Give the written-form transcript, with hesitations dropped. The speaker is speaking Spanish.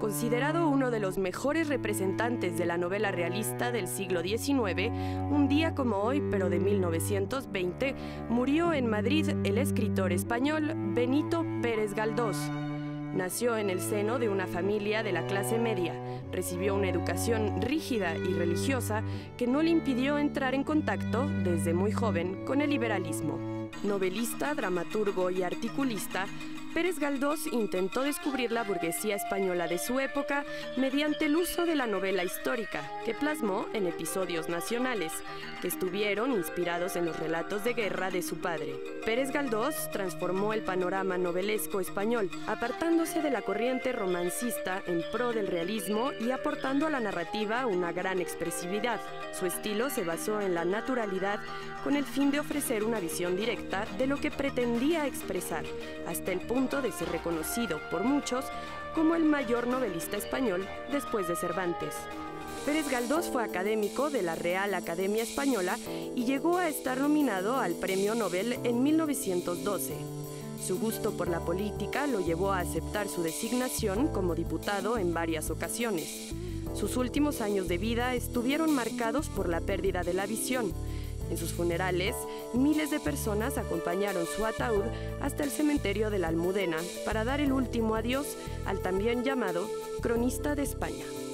Considerado uno de los mejores representantes de la novela realista del siglo XIX, un día como hoy, pero de 1920, murió en Madrid el escritor español Benito Pérez Galdós. Nació en el seno de una familia de la clase media. Recibió una educación rígida y religiosa que no le impidió entrar en contacto, desde muy joven, con el liberalismo. Novelista, dramaturgo y articulista, Pérez Galdós intentó descubrir la burguesía española de su época mediante el uso de la novela histórica, que plasmó en episodios nacionales, que estuvieron inspirados en los relatos de guerra de su padre. Pérez Galdós transformó el panorama novelesco español, apartándose de la corriente romancista en pro del realismo y aportando a la narrativa una gran expresividad. Su estilo se basó en la naturalidad con el fin de ofrecer una visión directa de lo que pretendía expresar, hasta el punto de ser reconocido por muchos como el mayor novelista español después de Cervantes. Pérez Galdós fue académico de la Real Academia Española y llegó a estar nominado al Premio Nobel en 1912. Su gusto por la política lo llevó a aceptar su designación como diputado en varias ocasiones. Sus últimos años de vida estuvieron marcados por la pérdida de la visión. En sus funerales, miles de personas acompañaron su ataúd hasta el cementerio de la Almudena para dar el último adiós al también llamado cronista de España.